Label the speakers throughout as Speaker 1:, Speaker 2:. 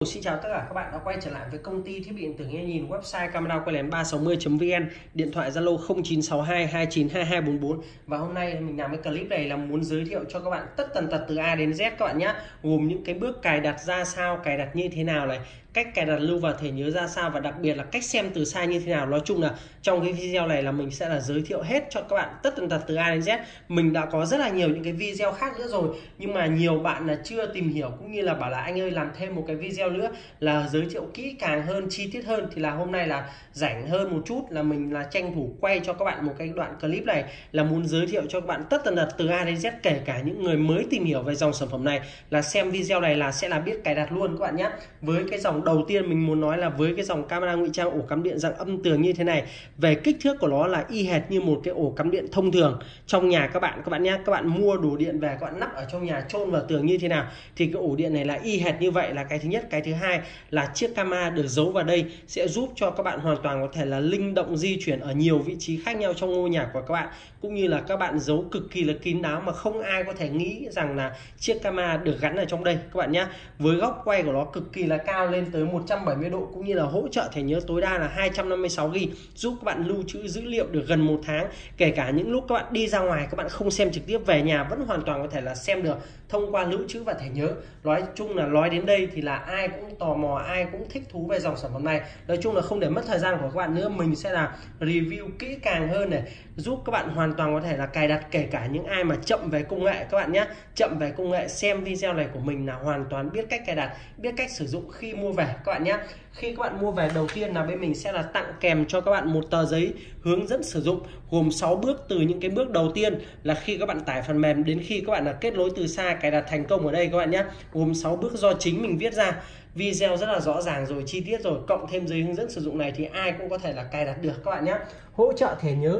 Speaker 1: Xin chào tất cả các bạn đã quay trở lại với công ty thiết bị điện tử nghe nhìn, website camera quay lén 360.vn, điện thoại Zalo 0962 292244. Và hôm nay mình làm cái clip này là muốn giới thiệu cho các bạn tất tần tật từ A đến Z các bạn nhé, gồm những cái bước cài đặt ra sao, cài đặt như thế nào này, cách cài đặt lưu vào thẻ nhớ ra sao, và đặc biệt là cách xem từ xa như thế nào. Nói chung là trong cái video này là mình sẽ là giới thiệu hết cho các bạn tất tần tật từ A đến Z. Mình đã có rất là nhiều những cái video khác nữa rồi, nhưng mà nhiều bạn là chưa tìm hiểu cũng như là bảo là anh ơi làm thêm một cái video nữa là giới thiệu kỹ càng hơn, chi tiết hơn, thì là hôm nay là rảnh hơn một chút, là mình là tranh thủ quay cho các bạn một cái đoạn clip này, là muốn giới thiệu cho các bạn tất tần tật từ A đến Z, kể cả những người mới tìm hiểu về dòng sản phẩm này là xem video này là sẽ là biết cài đặt luôn các bạn nhé. Với cái dòng đầu tiên mình muốn nói là với cái dòng camera ngụy trang ổ cắm điện dạng âm tường như thế này, về kích thước của nó là y hệt như một cái ổ cắm điện thông thường trong nhà các bạn nhé. Các bạn mua đồ điện về các bạn lắp ở trong nhà chôn vào tường như thế nào thì cái ổ điện này là y hệt như vậy, là cái thứ nhất. Cái thứ hai là chiếc camera được giấu vào đây sẽ giúp cho các bạn hoàn toàn có thể là linh động di chuyển ở nhiều vị trí khác nhau trong ngôi nhà của các bạn, cũng như là các bạn giấu cực kỳ là kín đáo mà không ai có thể nghĩ rằng là chiếc camera được gắn ở trong đây các bạn nhé. Với góc quay của nó cực kỳ là cao lên tới 170 độ, cũng như là hỗ trợ thẻ nhớ tối đa là 256 GB, giúp các bạn lưu trữ dữ liệu được gần 1 tháng. Kể cả những lúc các bạn đi ra ngoài các bạn không xem trực tiếp, về nhà vẫn hoàn toàn có thể là xem được thông qua lưu trữ và thẻ nhớ. Nói chung là nói đến đây thì là ai cũng tò mò, ai cũng thích thú về dòng sản phẩm này. Nói chung là không để mất thời gian của các bạn nữa, mình sẽ là review kỹ càng hơn này, giúp các bạn hoàn toàn có thể là cài đặt, kể cả những ai mà chậm về công nghệ các bạn nhé. Chậm về công nghệ xem video này của mình là hoàn toàn biết cách cài đặt, biết cách sử dụng khi mua về các bạn nhé. Khi các bạn mua về, đầu tiên là bên mình sẽ là tặng kèm cho các bạn một tờ giấy hướng dẫn sử dụng gồm 6 bước, từ những cái bước đầu tiên là khi các bạn tải phần mềm đến khi các bạn là kết nối từ xa cài đặt thành công ở đây các bạn nhé, gồm 6 bước do chính mình viết ra. Video rất là rõ ràng rồi, chi tiết rồi, cộng thêm giấy hướng dẫn sử dụng này thì ai cũng có thể là cài đặt được các bạn nhé. Hỗ trợ thẻ nhớ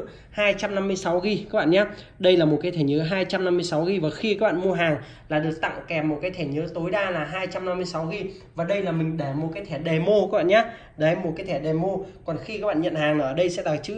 Speaker 1: 256 GB các bạn nhé. Đây là một cái thẻ nhớ 256 GB, và khi các bạn mua hàng là được tặng kèm một cái thẻ nhớ tối đa là 256 GB. Và đây là mình để một cái thẻ demo các bạn nhé. Đấy, một cái thẻ demo. Còn khi các bạn nhận hàng ở đây sẽ là chữ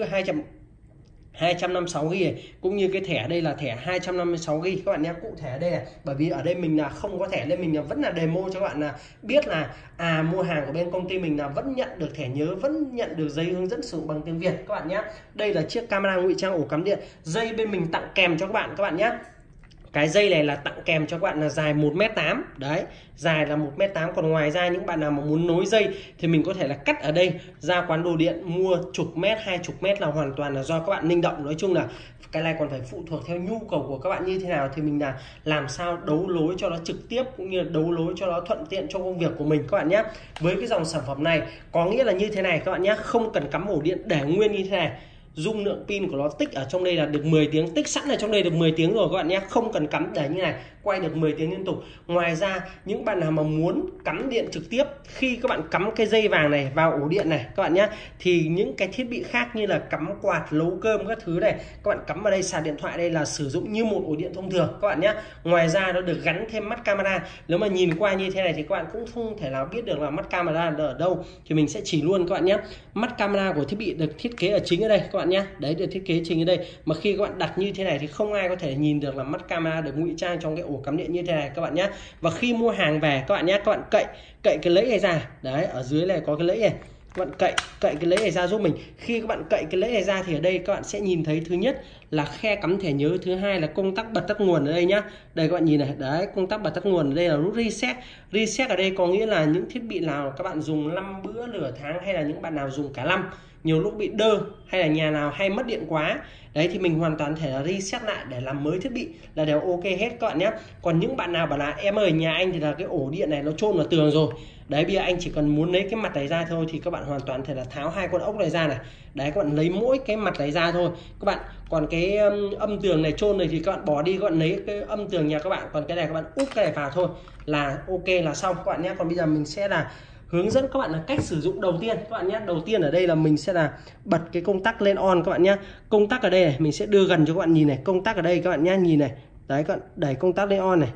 Speaker 1: 256 GB, cũng như cái thẻ đây là thẻ 256 GB các bạn nhé. Cụ thể ở đây này, bởi vì ở đây mình là không có thẻ nên mình là vẫn là demo cho các bạn là biết là mua hàng của bên công ty mình là vẫn nhận được thẻ nhớ, vẫn nhận được giấy hướng dẫn sử dụng bằng tiếng Việt các bạn nhé. Đây là chiếc camera ngụy trang ổ cắm điện, dây bên mình tặng kèm cho các bạn nhé. Cái dây này là tặng kèm cho các bạn là dài 1m8, đấy, dài là 1m8. Còn ngoài ra những bạn nào mà muốn nối dây thì mình có thể là cắt ở đây, ra quán đồ điện mua chục mét, 20 mét là hoàn toàn là do các bạn linh động. Nói chung là cái này còn phải phụ thuộc theo nhu cầu của các bạn như thế nào thì mình là làm sao đấu lối cho nó trực tiếp, cũng như là đấu lối cho nó thuận tiện cho công việc của mình các bạn nhé. Với cái dòng sản phẩm này có nghĩa là như thế này các bạn nhé, không cần cắm ổ điện để nguyên như thế này. Dung lượng pin của nó tích ở trong đây là được 10 tiếng, tích sẵn ở trong đây được 10 tiếng rồi các bạn nhé, không cần cắm để như này, quay được 10 tiếng liên tục. Ngoài ra những bạn nào mà muốn cắm điện trực tiếp, khi các bạn cắm cái dây vàng này vào ổ điện này các bạn nhé, thì những cái thiết bị khác như là cắm quạt, nấu cơm các thứ này, các bạn cắm vào đây, sạc điện thoại đây là sử dụng như một ổ điện thông thường các bạn nhé. Ngoài ra nó được gắn thêm mắt camera, nếu mà nhìn qua như thế này thì các bạn cũng không thể nào biết được là mắt camera ở đâu, thì mình sẽ chỉ luôn các bạn nhé. Mắt camera của thiết bị được thiết kế ở chính ở đây các bạn nhé, đấy, được thiết kế chính ở đây, mà khi các bạn đặt như thế này thì không ai có thể nhìn được là mắt camera được ngụy trang trong cái ổ cắm điện như thế này các bạn nhé. Và khi mua hàng về các bạn nhé, các bạn cậy cái lẫy này ra, đấy, ở dưới này có cái lẫy này, các bạn cậy cái lẫy này ra giúp mình. Khi các bạn cậy cái lẫy này ra thì ở đây các bạn sẽ nhìn thấy thứ nhất là khe cắm thẻ nhớ, thứ hai là công tắc bật tắt nguồn ở đây nhá. Đây các bạn nhìn này, đấy, công tắc bật tắt nguồn ở đây là nút reset. Reset ở đây có nghĩa là những thiết bị nào các bạn dùng 5 bữa nửa tháng, hay là những bạn nào dùng cả năm, nhiều lúc bị đơ, hay là nhà nào hay mất điện quá, đấy, thì mình hoàn toàn thể là reset lại để làm mới thiết bị là đều ok hết các bạn nhé. Còn những bạn nào bảo là em ơi nhà anh thì là cái ổ điện này nó chôn vào tường rồi, đấy, bây giờ anh chỉ cần muốn lấy cái mặt này ra thôi, thì các bạn hoàn toàn thể là tháo hai con ốc này ra này, đấy, các bạn lấy mỗi cái mặt này ra thôi các bạn. Còn cái âm tường này chôn này thì các bạn bỏ đi, các bạn lấy cái âm tường nhà các bạn, còn cái này các bạn úp cái này vào thôi là ok, là xong các bạn nhé. Còn bây giờ mình sẽ là hướng dẫn các bạn là cách sử dụng đầu tiên các bạn nhé. Đầu tiên ở đây là mình sẽ là bật cái công tắc lên on các bạn nhé. Công tắc ở đây này, mình sẽ đưa gần cho các bạn nhìn này, công tắc ở đây các bạn nhé, nhìn này, đấy, các bạn đẩy công tắc lên on này.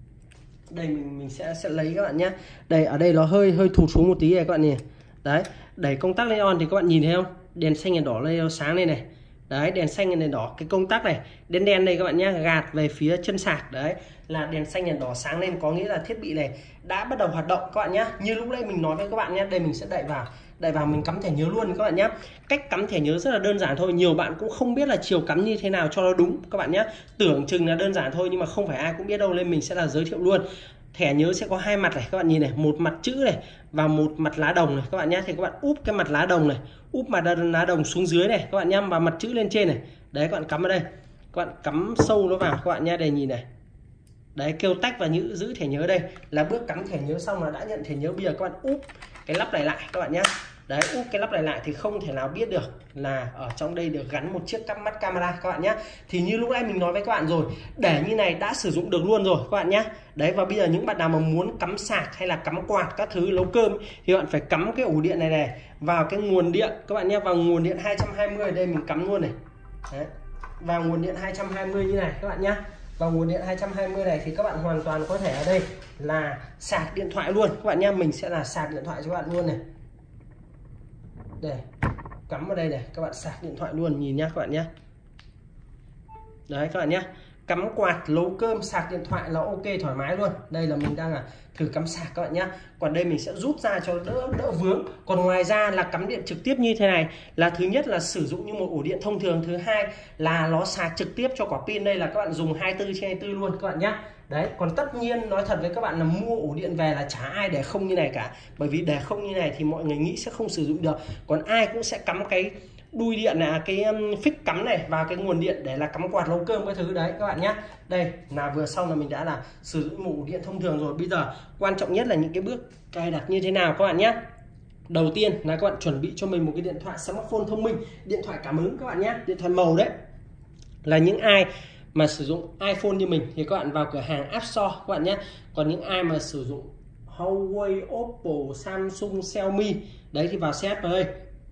Speaker 1: Đây mình sẽ lấy các bạn nhé. Đây, ở đây nó hơi thụt xuống một tí này các bạn nhìn. Đấy, đẩy công tắc lên on thì các bạn nhìn thấy không? Đèn xanh đèn đỏ lên sáng lên này. Đấy, đèn xanh đèn đỏ, cái công tắc này đen đen đây các bạn nhé, gạt về phía chân sạc. Đấy, là đèn xanh đèn đỏ sáng lên, có nghĩa là thiết bị này đã bắt đầu hoạt động các bạn nhé. Như lúc nãy mình nói với các bạn nhé, đây mình sẽ đẩy vào mình cắm thẻ nhớ luôn các bạn nhé. Cách cắm thẻ nhớ rất là đơn giản thôi, nhiều bạn cũng không biết là chiều cắm như thế nào cho nó đúng các bạn nhé. Tưởng chừng là đơn giản thôi nhưng mà không phải ai cũng biết đâu, nên mình sẽ là giới thiệu luôn. Thẻ nhớ sẽ có hai mặt này các bạn nhìn này, một mặt chữ này và một mặt lá đồng này các bạn nhé. Thì các bạn úp cái mặt lá đồng này, úp mặt lá đồng xuống dưới này các bạn nhé, và mặt chữ lên trên này. Đấy, các bạn cắm ở đây, các bạn cắm sâu nó vào các bạn nhé. Đây nhìn này, đấy, kêu tách và giữ thẻ nhớ. Đây là bước cắm thẻ nhớ xong là đã nhận thẻ nhớ. Bây giờ các bạn úp cái lắp này lại các bạn nhé. Đấy, úp cái lắp này lại thì không thể nào biết được là ở trong đây được gắn một chiếc cắp mắt camera các bạn nhé. Thì như lúc nãy mình nói với các bạn rồi, để như này đã sử dụng được luôn rồi các bạn nhé. Đấy, và bây giờ những bạn nào mà muốn cắm sạc hay là cắm quạt các thứ nấu cơm thì bạn phải cắm cái ổ điện này vào cái nguồn điện các bạn nhé, vào nguồn điện 220. Đây mình cắm luôn này. Đấy, vào nguồn điện 220 như này các bạn nhé. Vào nguồn điện 220 này thì các bạn hoàn toàn có thể ở đây là sạc điện thoại luôn các bạn nhé. Mình sẽ là sạc điện thoại cho các bạn luôn này. Đây, cắm vào đây này, các bạn sạc điện thoại luôn, nhìn nhá các bạn nhé. Đấy các bạn nhé, cắm quạt nấu cơm sạc điện thoại là ok thoải mái luôn. Đây là mình đang thử cắm sạc các bạn nhé. Còn đây mình sẽ rút ra cho đỡ vướng. Còn ngoài ra là cắm điện trực tiếp như thế này là thứ nhất là sử dụng như một ổ điện thông thường, thứ hai là nó sạc trực tiếp cho quả pin. Đây là các bạn dùng 24/24 luôn các bạn nhé. Đấy, còn tất nhiên nói thật với các bạn là mua ổ điện về là chả ai để không như này cả. Bởi vì để không như này thì mọi người nghĩ sẽ không sử dụng được. Còn ai cũng sẽ cắm cái đuôi điện này, cái phích cắm này vào cái nguồn điện để là cắm quạt nấu cơm cái thứ đấy các bạn nhé. Đây là vừa xong là mình đã là sử dụng một ổ điện thông thường rồi. Bây giờ quan trọng nhất là những cái bước cài đặt như thế nào các bạn nhé. Đầu tiên là các bạn chuẩn bị cho mình một cái điện thoại smartphone thông minh, điện thoại cảm ứng các bạn nhé, điện thoại màu đấy. Là những ai mà sử dụng iPhone như mình thì các bạn vào cửa hàng App Store các bạn nhé. Còn những ai mà sử dụng Huawei, Oppo, Samsung, Xiaomi đấy thì vào xe đây.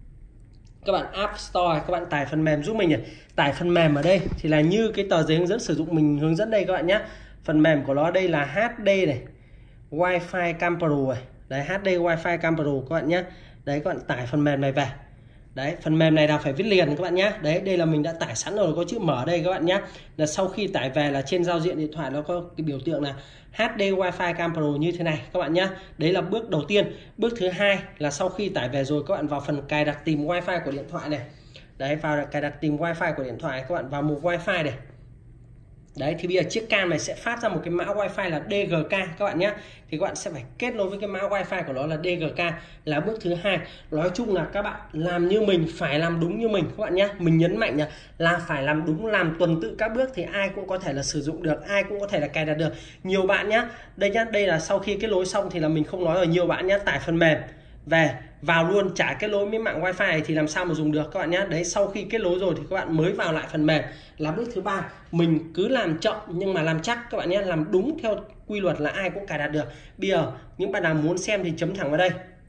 Speaker 1: Các bạn App Store các bạn tải phần mềm giúp mình này. Tải phần mềm ở đây thì là như cái tờ giấy hướng dẫn sử dụng mình hướng dẫn đây các bạn nhé. Phần mềm của nó đây là HD này, Wi-Fi Cam Pro này. Đấy, HD Wi-Fi Cam Pro các bạn nhé. Đấy, các bạn tải phần mềm này về. Đấy, phần mềm này là phải viết liền các bạn nhé. Đấy, đây là mình đã tải sẵn rồi, có chữ mở đây các bạn nhé. Là sau khi tải về là trên giao diện điện thoại nó có cái biểu tượng là HD Wi-Fi Cam Pro như thế này các bạn nhé. Đấy là bước đầu tiên. Bước thứ hai là sau khi tải về rồi các bạn vào phần cài đặt tìm Wi-Fi của điện thoại này. Đấy, vào cài đặt tìm Wi-Fi của điện thoại các bạn vào mục Wi-Fi này. Đấy, thì bây giờ chiếc cam này sẽ phát ra một cái mã Wi-Fi là DGK các bạn nhé. Thì các bạn sẽ phải kết nối với cái mã Wi-Fi của nó là DGK, là bước thứ hai. Nói chung là các bạn làm như mình, phải làm đúng như mình các bạn nhé. Mình nhấn mạnh là phải làm đúng, làm tuần tự các bước thì ai cũng có thể là sử dụng được, ai cũng có thể là cài đặt được. Nhiều bạn nhé, đây nhá, đây là sau khi kết nối xong thì là mình không nói rồi. Nhiều bạn nhé, tải phần mềm về vào luôn, chả kết nối với mạng Wi-Fi này thì làm sao mà dùng được các bạn nhé. Đấy, sau khi kết nối rồi thì các bạn mới vào lại phần mềm, là bước thứ ba. Mình cứ làm chậm nhưng mà làm chắc các bạn nhé, làm đúng theo quy luật là ai cũng cài đặt được. Bây giờ những bạn nào muốn xem thì chấm thẳng vào đây.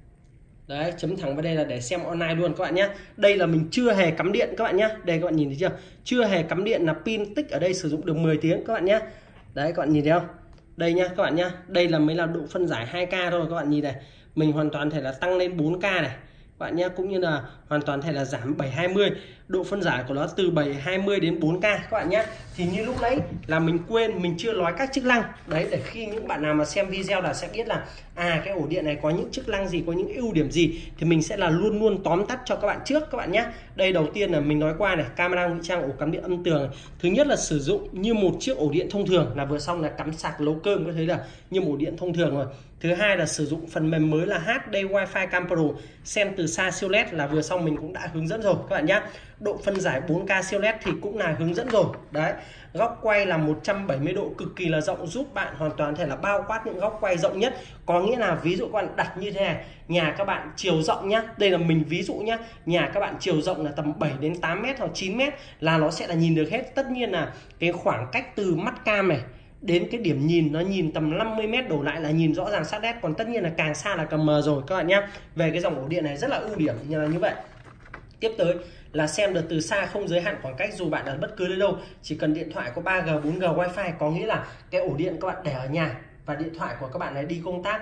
Speaker 1: Đấy, chấm thẳng vào đây là để xem online luôn các bạn nhé. Đây là mình chưa hề cắm điện các bạn nhé. Đây các bạn nhìn thấy chưa? Chưa hề cắm điện, là pin tích ở đây sử dụng được 10 tiếng các bạn nhé. Đấy, các bạn nhìn thấy không? Đây nhá các bạn nhé. Đây là mới là độ phân giải 2K thôi các bạn nhìn này. Mình hoàn toàn thể là tăng lên 4K này các bạn nhé, cũng như là hoàn toàn thể là giảm 720, độ phân giải của nó từ 720 đến 4K các bạn nhé. Thì như lúc nãy là mình quên, mình chưa nói các chức năng đấy, để khi những bạn nào mà xem video là sẽ biết là cái ổ điện này có những chức năng gì, có những ưu điểm gì, thì mình sẽ là luôn luôn tóm tắt cho các bạn trước các bạn nhé. Đây đầu tiên là mình nói qua này, camera ngụy trang ổ cắm điện âm tường. Thứ nhất là sử dụng như một chiếc ổ điện thông thường, là vừa xong là cắm sạc nấu cơm, có thấy là như một ổ điện thông thường rồi. Thứ hai là sử dụng phần mềm mới là HD Wi-Fi Cam Pro, xem từ xa siêu LED, là vừa xong mình cũng đã hướng dẫn rồi các bạn nhé. Độ phân giải 4K siêu LED thì cũng là hướng dẫn rồi. Đấy, góc quay là 170 độ cực kỳ là rộng, giúp bạn hoàn toàn thể là bao quát những góc quay rộng nhất. Có nghĩa là ví dụ các bạn đặt như thế này, nhà các bạn chiều rộng nhá, đây là mình ví dụ nhá, nhà các bạn chiều rộng là tầm 7 đến 8 mét hoặc 9 mét là nó sẽ là nhìn được hết. Tất nhiên là cái khoảng cách từ mắt cam này đến cái điểm nhìn nó nhìn tầm 50 mét đổ lại là nhìn rõ ràng sát nét. Còn tất nhiên là càng xa là càng mờ rồi các bạn nhé. Về cái dòng ổ điện này rất là ưu điểm như vậy. Tiếp tới là xem được từ xa, không giới hạn khoảng cách dù bạn ở bất cứ nơi đâu, chỉ cần điện thoại có 3G 4G Wi-Fi, có nghĩa là cái ổ điện các bạn để ở nhà và điện thoại của các bạn này đi công tác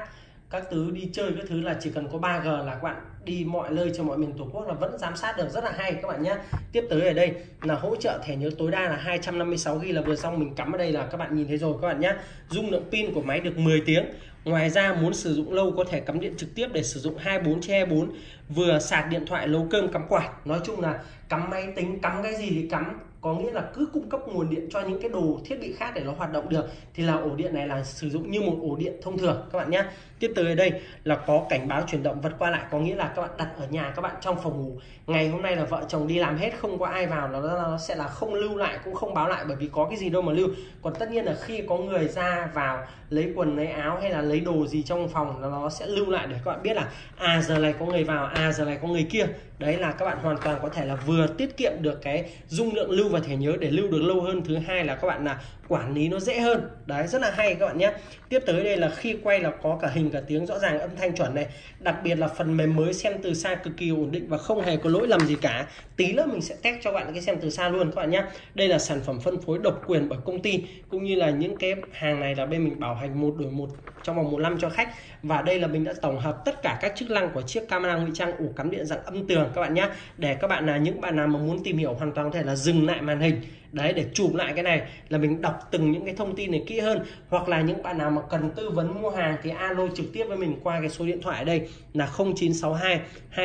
Speaker 1: các thứ đi chơi các thứ là chỉ cần có 3G là các bạn đi mọi nơi trên mọi miền Tổ quốc là vẫn giám sát được, rất là hay các bạn nhé. Tiếp tới ở đây là hỗ trợ thẻ nhớ tối đa là 256 GB là vừa xong mình cắm ở đây là các bạn nhìn thấy rồi các bạn nhé. Dung lượng pin của máy được 10 tiếng. Ngoài ra muốn sử dụng lâu có thể cắm điện trực tiếp để sử dụng 24/24, vừa sạc điện thoại, nấu cơm, cắm quạt. Nói chung là cắm máy tính, cắm cái gì thì cắm, có nghĩa là cứ cung cấp nguồn điện cho những cái đồ thiết bị khác để nó hoạt động được, thì là ổ điện này là sử dụng như một ổ điện thông thường các bạn nhé. Tiếp tới ở đây là có cảnh báo chuyển động vật qua lại, có nghĩa là các bạn đặt ở nhà các bạn trong phòng ngủ, ngày hôm nay là vợ chồng đi làm hết không có ai vào, nó sẽ là không lưu lại cũng không báo lại, bởi vì có cái gì đâu mà lưu. Còn tất nhiên là khi có người ra vào lấy quần lấy áo hay là lấy đồ gì trong phòng nó sẽ lưu lại để các bạn biết là giờ này có người vào, giờ này có người kia. Đấy là các bạn hoàn toàn có thể là vừa tiết kiệm được cái dung lượng lưu vào thẻ nhớ để lưu được lâu hơn, thứ hai là các bạn là quản lý nó dễ hơn. Đấy, rất là hay các bạn nhé. Tiếp tới đây là khi quay là có cả hình cả tiếng rõ ràng, âm thanh chuẩn này. Đặc biệt là phần mềm mới xem từ xa cực kỳ ổn định và không hề có lỗi lầm gì cả. Tí nữa mình sẽ test cho bạn cái xem từ xa luôn các bạn nhé. Đây là sản phẩm phân phối độc quyền bởi công ty, cũng như là những cái hàng này là bên mình bảo hành 1 đổi 1 trong vòng 1 năm cho khách. Và đây là mình đã tổng hợp tất cả các chức năng của chiếc camera ngụy trang ổ cắm điện dạng âm tường các bạn nhé. Để các bạn là những bạn nào mà muốn tìm hiểu hoàn toàn có thể là dừng lại màn hình. Đấy, để chụp lại cái này là mình đọc từng những cái thông tin này kỹ hơn, hoặc là những bạn nào mà cần tư vấn mua hàng thì alo trực tiếp với mình qua cái số điện thoại ở đây là 0962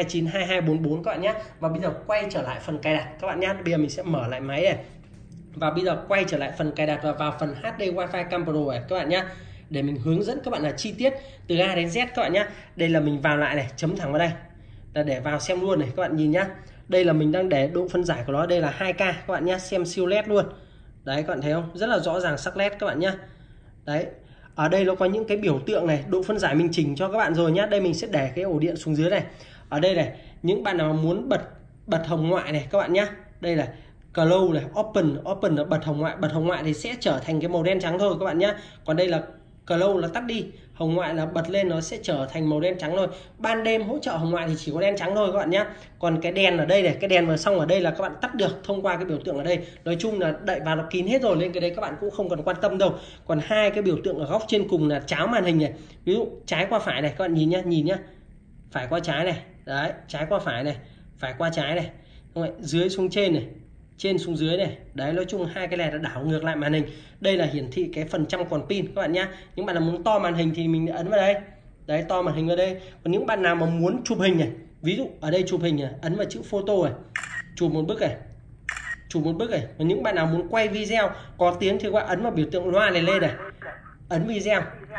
Speaker 1: 292244 các bạn nhé. Và bây giờ quay trở lại phần cài đặt các bạn nhé. Bây giờ mình sẽ mở lại máy này và bây giờ quay trở lại phần cài đặt và vào phần HD Wi-Fi Cam Pro này các bạn nhé, để mình hướng dẫn các bạn là chi tiết từ A đến Z các bạn nhé. Đây là mình vào lại này, chấm thẳng vào đây là để vào xem luôn này các bạn nhìn nhá. Đây là mình đang để độ phân giải của nó, đây là 2K các bạn nhé, xem siêu led luôn. Đấy các bạn thấy không, rất là rõ ràng sắc led các bạn nhé. Đấy, ở đây nó có những cái biểu tượng này, độ phân giải mình chỉnh cho các bạn rồi nhé. Đây mình sẽ để cái ổ điện xuống dưới này. Ở đây này, những bạn nào muốn bật hồng ngoại này các bạn nhé. Đây là close này, open là bật hồng ngoại thì sẽ trở thành cái màu đen trắng thôi các bạn nhé. Còn đây là close là tắt đi, hồng ngoại là bật lên nó sẽ trở thành màu đen trắng thôi. Ban đêm hỗ trợ hồng ngoại thì chỉ có đen trắng thôi các bạn nhé. Còn cái đèn ở đây này, cái đèn vừa xong ở đây là các bạn tắt được thông qua cái biểu tượng ở đây. Nói chung là đậy vào nó kín hết rồi nên cái đấy các bạn cũng không cần quan tâm đâu. Còn hai cái biểu tượng ở góc trên cùng là cháo màn hình này. Ví dụ trái qua phải này các bạn nhìn nhá, phải qua trái này. Đấy, trái qua phải này, phải qua trái này. Dưới xuống trên này, trên xuống dưới này. Đấy, nói chung hai cái này là đảo ngược lại màn hình. Đây là hiển thị cái phần trăm còn pin các bạn nhá. Những bạn nào muốn to màn hình thì mình ấn vào đây. Đấy, to màn hình vào đây. Còn những bạn nào mà muốn chụp hình này, ví dụ ở đây chụp hình này, ấn vào chữ photo này, chụp một bức này, chụp một bức này. Còn những bạn nào muốn quay video có tiếng thì các bạn ấn vào biểu tượng loa này lên này, ấn video.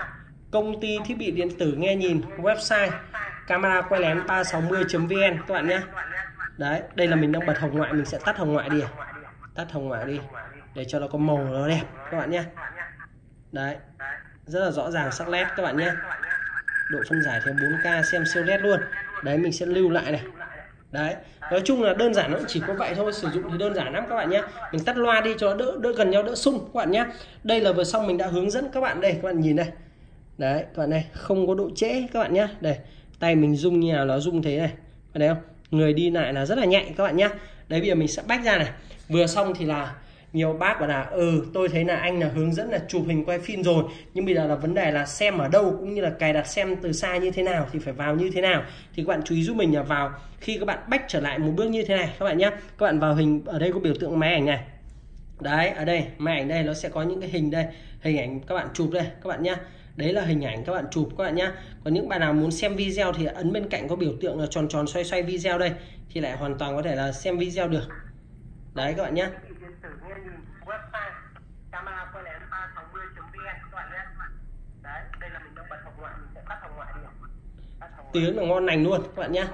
Speaker 1: Công ty thiết bị điện tử nghe nhìn, website camera quay lén 360.vn các bạn nhé. Đấy, đây là mình đang bật hồng ngoại, mình sẽ tắt hồng ngoại đi, tắt hồng ngoại đi để cho nó có màu nó đẹp các bạn nhé. Đấy, rất là rõ ràng sắc led các bạn nhé. Độ phân giải thì 4K xem siêu led luôn. Đấy, mình sẽ lưu lại này. Đấy, nói chung là đơn giản nó chỉ có vậy thôi, sử dụng thì đơn giản lắm các bạn nhé. Mình tắt loa đi cho đỡ gần nhau, đỡ sung các bạn nhé. Đây là vừa xong mình đã hướng dẫn các bạn đây, các bạn nhìn đây. Đấy, các bạn này, không có độ trễ các bạn nhé. Đây, tay mình rung như nào nó rung thế này. Các thấy không? Người đi lại là rất là nhạy các bạn nhé. Đấy, bây giờ mình sẽ bách ra này. Vừa xong thì là nhiều bác bảo là tôi thấy là anh là hướng dẫn là chụp hình quay phim rồi, nhưng bây giờ là vấn đề là xem ở đâu cũng như là cài đặt xem từ xa như thế nào thì phải vào như thế nào. Thì các bạn chú ý giúp mình là vào khi các bạn bách trở lại một bước như thế này các bạn nhé. Các bạn vào hình, ở đây có biểu tượng máy ảnh này. Đấy, ở đây máy ảnh đây nó sẽ có những cái hình đây, hình ảnh các bạn chụp đây các bạn nhé. Đấy là hình ảnh các bạn chụp các bạn nhé. Còn những bạn nào muốn xem video thì ấn bên cạnh có biểu tượng là tròn tròn xoay xoay video đây thì lại hoàn toàn có thể là xem video được. Đấy các bạn nhé. Tiếng là ngon lành luôn các bạn nhé.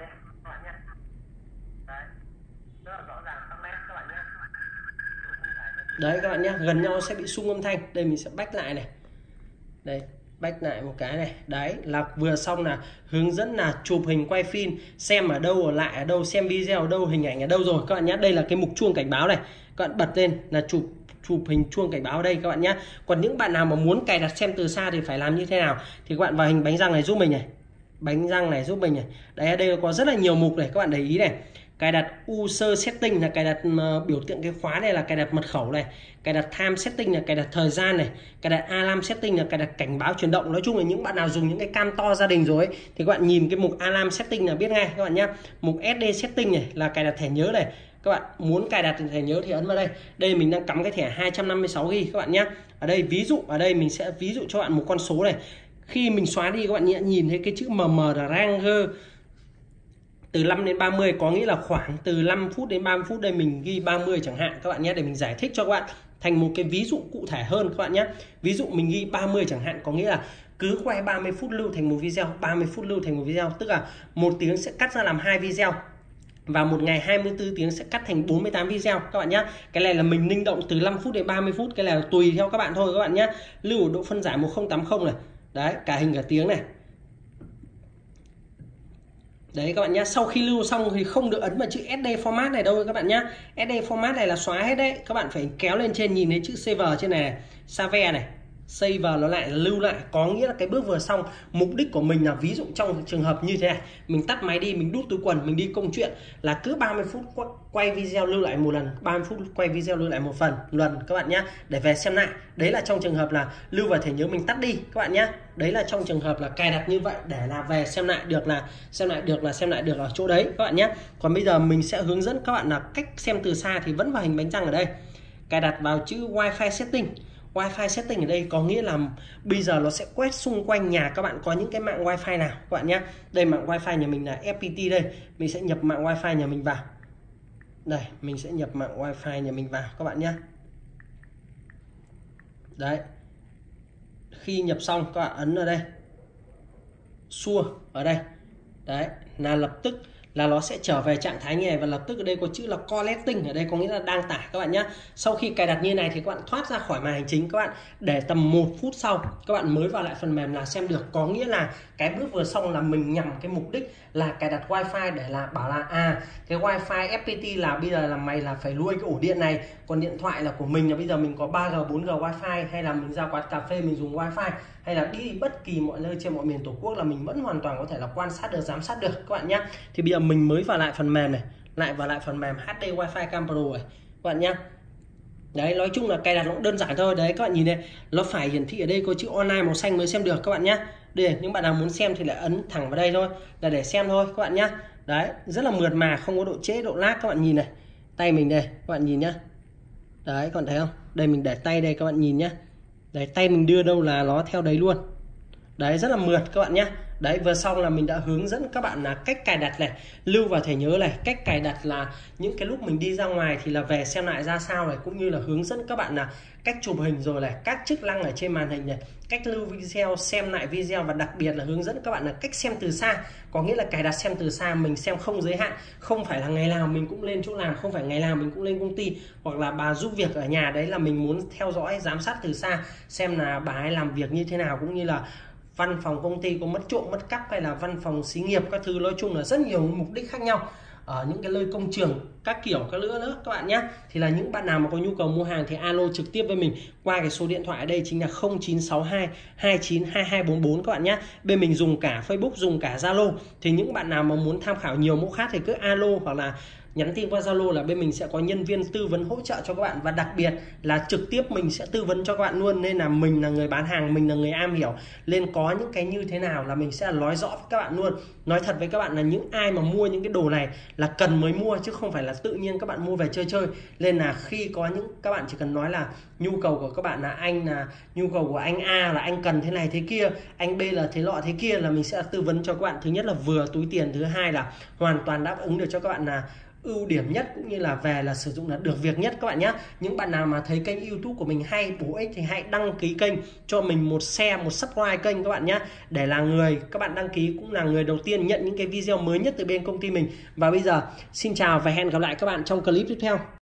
Speaker 1: Đấy các bạn nhé, gần nhau sẽ bị sung âm thanh. Đây mình sẽ back lại này. Đây, back lại một cái này. Đấy là vừa xong là hướng dẫn là chụp hình quay phim, xem ở đâu, ở lại ở đâu, xem video ở đâu, hình ảnh ở đâu rồi các bạn nhé. Đây là cái mục chuông cảnh báo này. Các bạn bật lên là chụp hình chuông cảnh báo ở đây các bạn nhé. Còn những bạn nào mà muốn cài đặt xem từ xa thì phải làm như thế nào thì các bạn vào hình bánh răng này giúp mình này. bánh răng này giúp mình này. Đấy, ở đây có rất là nhiều mục này, các bạn để ý này. Cài đặt user setting là cài đặt biểu tượng cái khóa này là cài đặt mật khẩu này, cài đặt time setting là cài đặt thời gian này, cài đặt alarm setting là cài đặt cảnh báo chuyển động. Nói chung là những bạn nào dùng những cái cam to gia đình rồi ấy, thì các bạn nhìn cái mục alarm setting là biết ngay các bạn nhé. Mục SD setting này là cài đặt thẻ nhớ này. Các bạn muốn cài đặt thẻ nhớ thì ấn vào đây. Đây mình đang cắm cái thẻ 256 GB các bạn nhé. Ở đây ví dụ, ở đây mình sẽ ví dụ cho bạn một con số này. Khi mình xóa đi các bạn nhìn thấy cái chữ MM là Ranger từ 5 đến 30, có nghĩa là khoảng từ 5 phút đến 30 phút. Đây mình ghi 30 chẳng hạn các bạn nhé, để mình giải thích cho các bạn thành một cái ví dụ cụ thể hơn các bạn nhé. Ví dụ mình ghi 30 chẳng hạn, có nghĩa là cứ quay 30 phút lưu thành một video, 30 phút lưu thành một video, tức là một tiếng sẽ cắt ra làm 2 video. Và một ngày 24 tiếng sẽ cắt thành 48 video các bạn nhé. Cái này là mình linh động từ 5 phút đến 30 phút, cái này là tùy theo các bạn thôi các bạn nhé. Lưu ở độ phân giải 1080 này. Đấy, cả hình cả tiếng này. Đấy các bạn nhé, sau khi lưu xong thì không được ấn vào chữ SD format này đâu các bạn nhé. SD format này là xóa hết đấy. Các bạn phải kéo lên trên nhìn thấy chữ save trên này, save này. Save nó lại là lưu lại, có nghĩa là cái bước vừa xong. Mục đích của mình là ví dụ trong trường hợp như thế này, mình tắt máy đi, mình đút túi quần, mình đi công chuyện là cứ 30 phút quay video lưu lại một lần, 30 phút quay video lưu lại một lần các bạn nhé, để về xem lại. Đấy là trong trường hợp là lưu vào thẻ nhớ mình tắt đi các bạn nhé. Đấy là trong trường hợp là cài đặt như vậy để là về xem lại được ở chỗ đấy các bạn nhé. Còn bây giờ mình sẽ hướng dẫn các bạn là cách xem từ xa thì vẫn vào hình bánh răng ở đây. Cài đặt vào chữ Wi-Fi setting. Wi-Fi setting ở đây có nghĩa là bây giờ nó sẽ quét xung quanh nhà các bạn có những cái mạng Wi-Fi nào các bạn nhé. Đây mạng Wi-Fi nhà mình là FPT đây. Mình sẽ nhập mạng Wi-Fi nhà mình vào. Đây, mình sẽ nhập mạng Wi-Fi nhà mình vào các bạn nhé. Đấy. Khi nhập xong các bạn ấn ở đây. Xua ở đây. Đấy, là lập tức là nó sẽ trở về trạng thái như này, và lập tức ở đây có chữ là collecting, ở đây có nghĩa là đang tải các bạn nhé. Sau khi cài đặt như này thì các bạn thoát ra khỏi màn hình chính, các bạn để tầm 1 phút sau các bạn mới vào lại phần mềm là xem được. Có nghĩa là cái bước vừa xong là mình nhằm cái mục đích là cài đặt wifi để là bảo là cái wifi FPT là bây giờ là mày là phải nuôi cái ổ điện này, còn điện thoại là của mình là bây giờ mình có 3G 4G wifi, hay là mình ra quán cà phê mình dùng wifi, hay là đi bất kỳ mọi nơi trên mọi miền tổ quốc là mình vẫn hoàn toàn có thể là quan sát được, giám sát được các bạn nhé. Thì bây giờ mình mới vào lại phần mềm này, lại vào lại phần mềm HD Wi-Fi Cam Pro này các bạn nhé. Đấy, nói chung là cài đặt nó cũng đơn giản thôi. Đấy các bạn nhìn đây, nó phải hiển thị ở đây có chữ online màu xanh mới xem được các bạn nhé. Đây, những bạn nào muốn xem thì lại ấn thẳng vào đây thôi, là để xem thôi các bạn nhé. Đấy, rất là mượt mà, không có độ trễ độ lag các bạn nhìn này. Tay mình đây, các bạn nhìn nhá. Đấy, các bạn thấy không? Đây mình để tay đây các bạn nhìn nhá. Đấy, tay mình đưa đâu là nó theo đấy luôn. Đấy, rất là mượt các bạn nhé. Đấy, vừa xong là mình đã hướng dẫn các bạn là cách cài đặt này, lưu vào thẻ nhớ này, cách cài đặt là những cái lúc mình đi ra ngoài thì là về xem lại ra sao này, cũng như là hướng dẫn các bạn là cách chụp hình rồi này, các chức năng ở trên màn hình này, cách lưu video, xem lại video, và đặc biệt là hướng dẫn các bạn là cách xem từ xa. Có nghĩa là cài đặt xem từ xa, mình xem không giới hạn, không phải là ngày nào mình cũng lên chỗ làm, không phải ngày nào mình cũng lên công ty, hoặc là bà giúp việc ở nhà, đấy là mình muốn theo dõi giám sát từ xa xem là bà ấy làm việc như thế nào, cũng như là văn phòng công ty có mất trộm mất cắp, hay là văn phòng xí nghiệp các thứ, nói chung là rất nhiều mục đích khác nhau ở những cái nơi công trường các kiểu các nữa các bạn nhé. Thì là những bạn nào mà có nhu cầu mua hàng thì alo trực tiếp với mình qua cái số điện thoại ở đây, chính là 0962 292244 các bạn nhé. Bên mình dùng cả Facebook, dùng cả Zalo. Thì những bạn nào mà muốn tham khảo nhiều mẫu khác thì cứ alo hoặc là nhắn tin qua Zalo, là bên mình sẽ có nhân viên tư vấn hỗ trợ cho các bạn, và đặc biệt là trực tiếp mình sẽ tư vấn cho các bạn luôn. Nên là mình là người bán hàng, mình là người am hiểu, nên có những cái như thế nào là mình sẽ nói rõ với các bạn luôn. Nói thật với các bạn là những ai mà mua những cái đồ này là cần mới mua, chứ không phải là tự nhiên các bạn mua về chơi chơi. Nên là khi có những các bạn chỉ cần nói là nhu cầu của các bạn là nhu cầu của anh A là anh cần thế này thế kia, anh B là thế lọ thế kia, là mình sẽ tư vấn cho các bạn. Thứ nhất là vừa túi tiền, thứ hai là hoàn toàn đáp ứng được cho các bạn là ưu điểm nhất, cũng như là về là sử dụng là được việc nhất các bạn nhé. Những bạn nào mà thấy kênh YouTube của mình hay bổ ích thì hãy đăng ký kênh cho mình một share, một subscribe kênh các bạn nhé, để là người các bạn đăng ký cũng là người đầu tiên nhận những cái video mới nhất từ bên công ty mình. Và bây giờ xin chào và hẹn gặp lại các bạn trong clip tiếp theo.